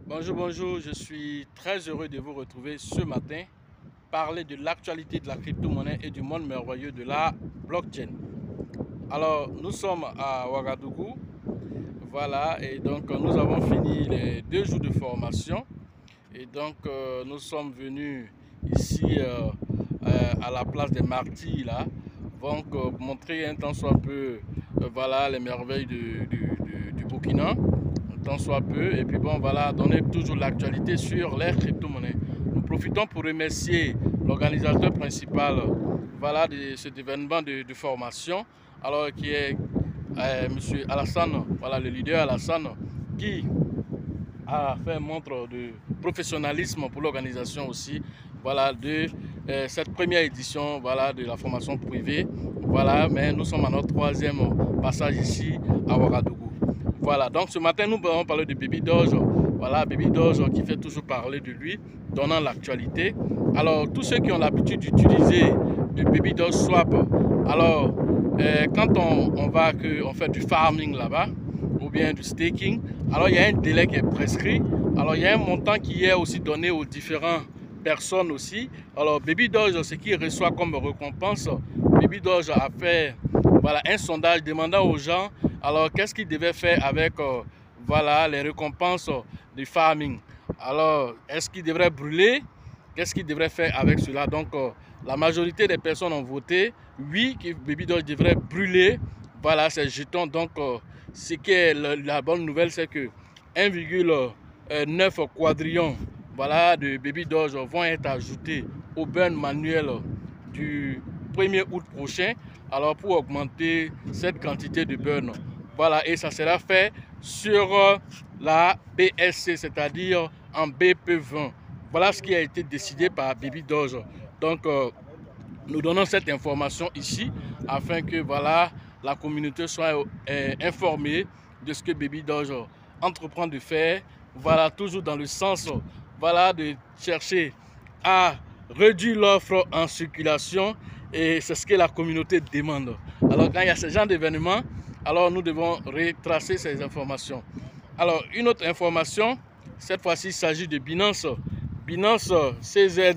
Bonjour, bonjour, je suis très heureux de vous retrouver ce matin, parler de l'actualité de la crypto-monnaie et du monde merveilleux de la blockchain. Alors, nous sommes à Ouagadougou, voilà, et donc nous avons fini les 2 jours de formation, et donc nous sommes venus ici à la place des martyrs, là, donc montrer un tant soit peu, voilà, les merveilles du Burkina tant soit peu. Et puis bon, voilà, donner toujours l'actualité sur les crypto-monnaies. Nous profitons pour remercier l'organisateur principal, voilà, de cet événement de formation, alors qui est Monsieur Alassane, voilà, le leader Alassane, qui a fait montre de professionnalisme pour l'organisation aussi, voilà, de cette première édition, voilà, de la formation privée, voilà, mais nous sommes à notre 3e passage ici à Ouagadougou. Voilà, donc ce matin, nous allons parler de Baby Doge. Voilà, Baby Doge qui fait toujours parler de lui, donnant l'actualité. Alors, tous ceux qui ont l'habitude d'utiliser le Baby Doge Swap, alors, quand on fait du farming là-bas, ou bien du staking, alors il y a un délai qui est prescrit. Alors, il y a un montant qui est aussi donné aux différentes personnes aussi. Alors, Baby Doge, ce qu'il reçoit comme récompense, Baby Doge a fait voilà, un sondage demandant aux gens alors qu'est-ce qu'ils devaient faire avec voilà, les récompenses du farming. Alors, est-ce qu'ils devraient brûler? Qu'est-ce qu'ils devraient faire avec cela? Donc, la majorité des personnes ont voté oui, que Baby Doge devrait brûler voilà, ces jetons. Donc, ce qui est la bonne nouvelle, c'est que 1,9 quadrillion voilà, de Baby Doge vont être ajoutés au burn manuel du 1er août prochain, alors pour augmenter cette quantité de burn. Voilà, et ça sera fait sur la BSC, c'est-à-dire en BP20. Voilà ce qui a été décidé par Baby Doge. Donc, nous donnons cette information ici afin que voilà, la communauté soit informée de ce que Baby Doge entreprend de faire. Voilà, toujours dans le sens voilà, de chercher à réduire l'offre en circulation, et c'est ce que la communauté demande. Alors, quand il y a ce genre d'événements, alors nous devons retracer ces informations. Alors, une autre information, cette fois-ci, il s'agit de Binance. Binance CZ,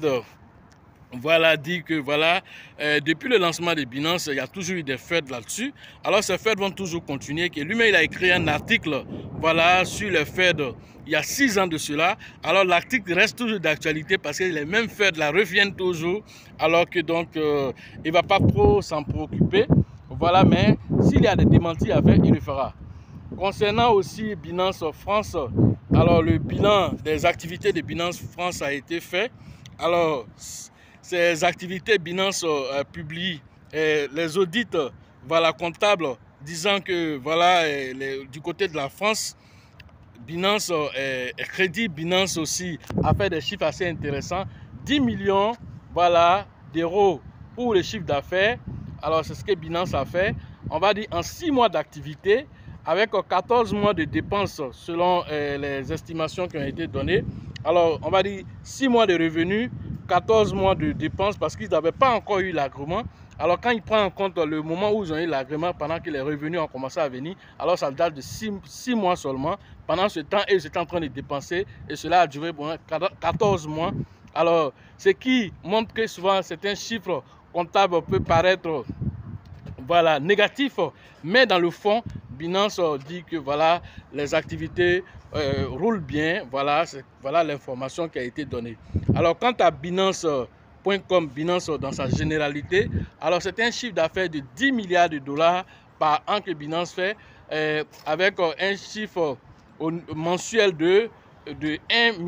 voilà, dit que voilà, depuis le lancement de Binance, il y a toujours eu des fêtes là-dessus. Alors, ces fêtes vont toujours continuer. Lui-même, il a écrit un article voilà, sur les fêtes il y a 6 ans de cela. Alors, l'article reste toujours d'actualité parce que les mêmes fêtes là reviennent toujours. Alors que donc, il ne va pas trop s'en préoccuper. Voilà, mais s'il y a des démentis à faire, il le fera. Concernant aussi Binance France, alors le bilan des activités de Binance France a été fait. Alors, ces activités, Binance publie les audits voilà, comptables disant que voilà, du côté de la France, Binance est crédible. Binance aussi a fait des chiffres assez intéressants. 10 millions voilà, d'euros pour le chiffre d'affaires. Alors, c'est ce que Binance a fait. On va dire en 6 mois d'activité, avec 14 mois de dépenses selon les estimations qui ont été données. Alors, on va dire 6 mois de revenus, 14 mois de dépenses parce qu'ils n'avaient pas encore eu l'agrément. Alors, quand il prend en compte le moment où ils ont eu l'agrément, pendant que les revenus ont commencé à venir, alors ça date de 6 mois seulement. Pendant ce temps, ils étaient en train de dépenser et cela a duré 14 mois. Alors, ce qui montre que souvent certains chiffres comptables peuvent paraître voilà, négatifs, mais dans le fond, Binance dit que voilà, les activités roulent bien. Voilà, voilà l'information qui a été donnée. Alors, quant à Binance.com, Binance dans sa généralité, alors c'est un chiffre d'affaires de 10 milliards de dollars par an que Binance fait, avec un chiffre mensuel de 1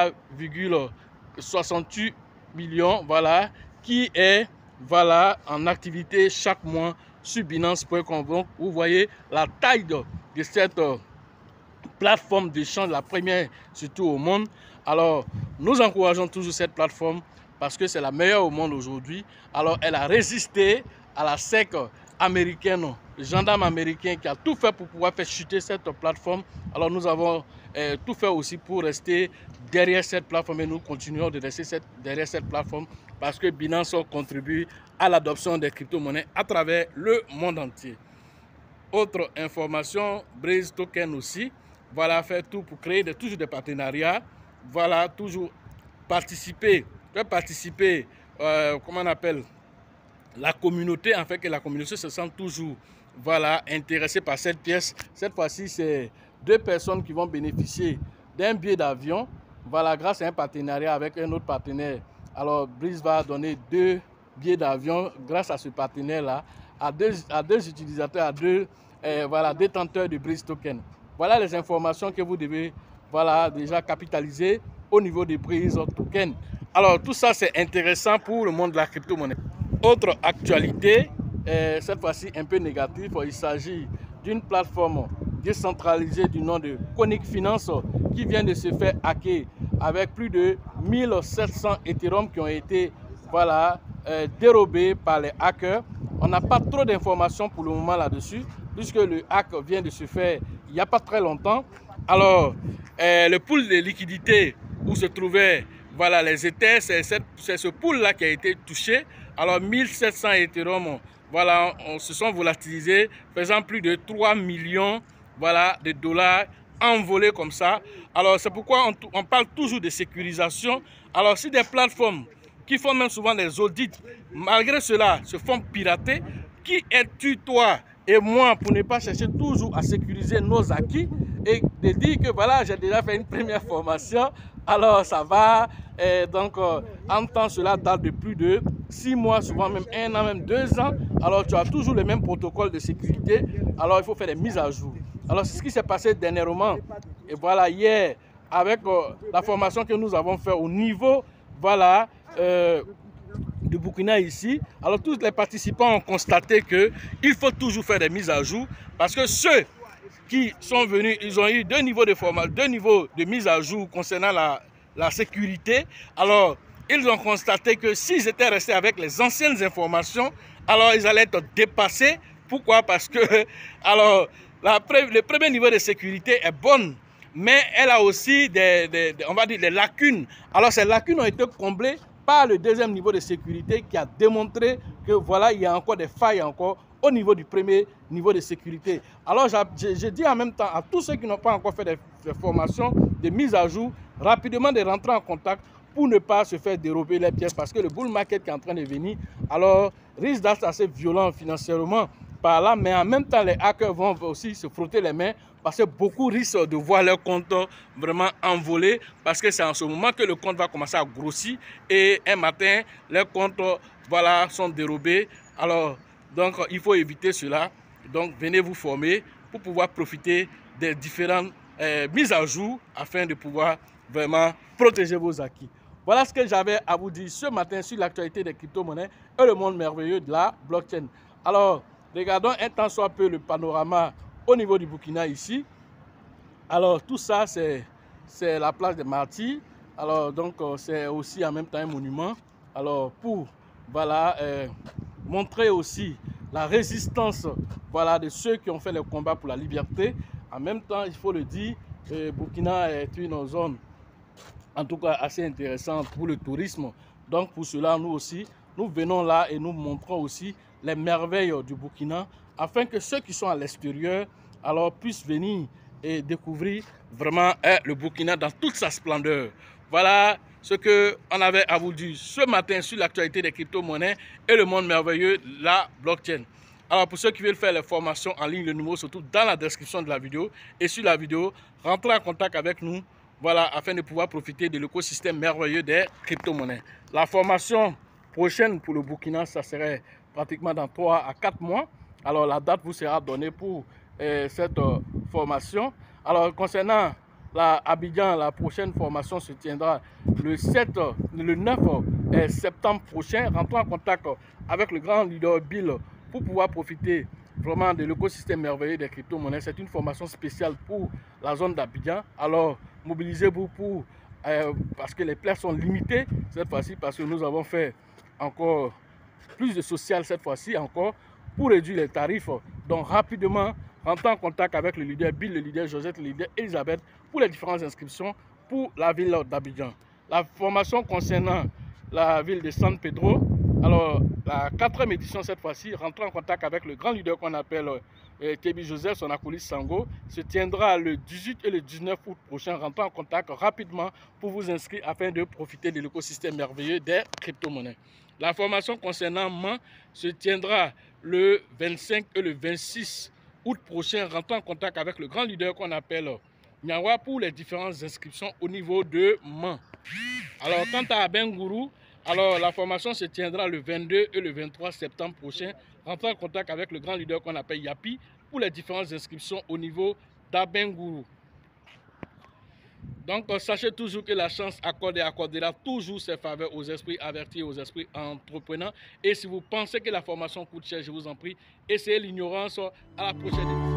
milliard,68 millions, voilà, qui est voilà, en activité chaque mois sur Binance.com. Donc, vous voyez la taille de cette plateforme d'échange, la première surtout au monde. Alors, nous encourageons toujours cette plateforme parce que c'est la meilleure au monde aujourd'hui. Alors, elle a résisté à la SEC américaine, le gendarme américain qui a tout fait pour pouvoir faire chuter cette plateforme. Alors, nous avons tout fait aussi pour rester derrière cette plateforme et nous continuons de rester derrière cette plateforme parce que Binance contribue à l'adoption des crypto-monnaies à travers le monde entier. Autre information, Breeze Token aussi. voilà, faire tout pour créer toujours des partenariats, voilà, toujours participer, comment on appelle, la communauté, en fait, que la communauté se sent toujours, voilà, intéressée par cette pièce. Cette fois-ci, c'est 2 personnes qui vont bénéficier d'un billet d'avion, voilà, grâce à un partenariat avec un autre partenaire. Alors, Breeze va donner 2 billets d'avion grâce à ce partenaire-là à deux utilisateurs, à 2 voilà, détenteurs de Breeze Token. Voilà les informations que vous devez, voilà, déjà capitaliser au niveau de Breeze Token. Alors, tout ça, c'est intéressant pour le monde de la crypto-monnaie. Autre actualité, cette fois-ci un peu négative, il s'agit d'une plateforme décentralisée du nom de Conic Finance qui vient de se faire hacker avec plus de 1700 Ethereum qui ont été, voilà, dérobés par les hackers. On n'a pas trop d'informations pour le moment là-dessus, puisque le hack vient de se faire il n'y a pas très longtemps. Alors, le pool de liquidités où se trouvaient, voilà, les Ethers, c'est ce pool-là qui a été touché. Alors, 1700 Ethereum, voilà, se sont volatilisés, faisant plus de 3 millions, voilà, de dollars envolés comme ça. Alors, c'est pourquoi on parle toujours de sécurisation. Alors, si des plateformes qui font même souvent des audits, malgré cela, se font pirater, qui es-tu, toi et moi, pour ne pas chercher toujours à sécuriser nos acquis et de dire que voilà, j'ai déjà fait une première formation, alors ça va. Donc, en temps, cela date de plus de 6 mois, souvent même 1 an, même 2 ans. Alors, tu as toujours les mêmes protocoles de sécurité. Alors, il faut faire des mises à jour. Alors, c'est ce qui s'est passé dernièrement. Et voilà, hier, avec la formation que nous avons fait au niveau, voilà, du Burkina ici. Alors, tous les participants ont constaté qu'il faut toujours faire des mises à jour parce que ceux qui sont venus, ils ont eu 2 niveaux de formation, 2 niveaux de mise à jour concernant la sécurité. Alors, ils ont constaté que s'ils étaient restés avec les anciennes informations, alors ils allaient être dépassés. Pourquoi? Parce que, alors, le premier niveau de sécurité est bonne, mais elle a aussi on va dire des lacunes. Alors, ces lacunes ont été comblées par le deuxième niveau de sécurité qui a démontré que voilà, il y a encore des failles encore au niveau du premier niveau de sécurité. Alors, je dis en même temps à tous ceux qui n'ont pas encore fait des formations, de mise à jour, rapidement de rentrer en contact pour ne pas se faire dérober les pièces parce que le bull market qui est en train de venir, alors, risque d'être assez violent financièrement par là, mais en même temps, les hackers vont aussi se frotter les mains parce que beaucoup risquent de voir leur compte vraiment envolé parce que c'est en ce moment que le compte va commencer à grossir et un matin, leurs comptes, voilà, sont dérobés. Alors, donc, il faut éviter cela. Donc, venez vous former pour pouvoir profiter des différentes mises à jour afin de pouvoir vraiment protéger vos acquis. Voilà ce que j'avais à vous dire ce matin sur l'actualité des crypto-monnaies et le monde merveilleux de la blockchain. Alors, regardons un tant soit peu le panorama au niveau du Burkina ici. Alors, tout ça, c'est la place des martyrs. Alors, donc, c'est aussi en même temps un monument. Alors, pour, voilà, montrer aussi la résistance, voilà, de ceux qui ont fait le combat pour la liberté. En même temps, il faut le dire, Burkina est une zone, en tout cas, assez intéressante pour le tourisme. Donc, pour cela, nous aussi, nous venons là et nous montrons aussi les merveilles du Burkina, afin que ceux qui sont à l'extérieur, alors, puissent venir et découvrir vraiment le Burkina dans toute sa splendeur. Voilà ce qu'on avait à vous dire ce matin sur l'actualité des crypto-monnaies et le monde merveilleux de la blockchain. Alors, pour ceux qui veulent faire les formations en ligne, le numéro se trouve dans la description de la vidéo. Et sur la vidéo, rentrez en contact avec nous, voilà, afin de pouvoir profiter de l'écosystème merveilleux des crypto-monnaies. La formation prochaine pour le Burkina, ça serait pratiquement dans 3 à 4 mois. Alors, la date vous sera donnée pour cette formation. Alors, concernant Abidjan, la prochaine formation se tiendra le 9 septembre prochain. Rentrons en contact avec le grand leader Bill pour pouvoir profiter vraiment de l'écosystème merveilleux des crypto-monnaies. C'est une formation spéciale pour la zone d'Abidjan. Alors, mobilisez-vous pour parce que les places sont limitées cette fois-ci, parce que nous avons fait encore plus de social cette fois-ci encore pour réduire les tarifs. Donc, rapidement, rentrez en contact avec le leader Bill, le leader Josette, le leader Elisabeth pour les différentes inscriptions pour la ville d'Abidjan. La formation concernant la ville de San Pedro, Alors, la 4e édition cette fois-ci, rentrant en contact avec le grand leader qu'on appelle Tebi Joseph, son acolyte Sango, se tiendra le 18 et le 19 août prochain. Rentrant en contact rapidement pour vous inscrire afin de profiter de l'écosystème merveilleux des crypto-monnaies. La formation concernant MAN se tiendra le 25 et le 26 août prochain. Rentrant en contact avec le grand leader qu'on appelle Nyawa pour les différentes inscriptions au niveau de MAN. Alors, quant à Abengourou, alors la formation se tiendra le 22 et le 23 septembre prochain. Rentrez en contact avec le grand leader qu'on appelle Yapi pour les différentes inscriptions au niveau d'Abengourou. Donc, sachez toujours que la chance accorde et accordera toujours ses faveurs aux esprits avertis et aux esprits entrepreneurs. Et si vous pensez que la formation coûte cher, je vous en prie, essayez l'ignorance. À la prochaine édition.